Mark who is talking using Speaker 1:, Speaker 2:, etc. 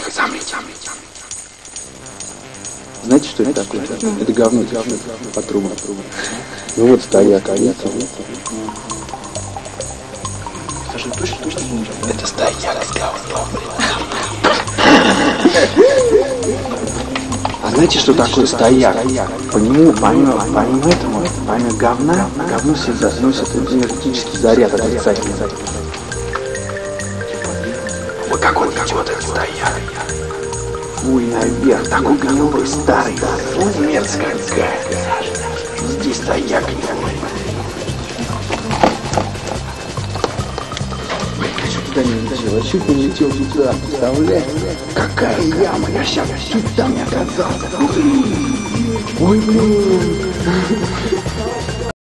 Speaker 1: Тихо, замрите. Знаете, что это такое? Это говно течет по трубам. Ну вот стояк,
Speaker 2: Скажи, точно не умер?
Speaker 1: это стояк с говном. А знаете, что такое стояк? По нему, помимо говна, говно все заносит энергетический заряд отрицательный. Вот как он идет, этот стояк. Ой, наверх, такой гнилой, старый, фу, мерзкая какая. Здесь стояк не будет. Сюда не летел, а чуть не летел сюда, представляешь? Какая яма, я сейчас чуть там не оказался. Ой, блин.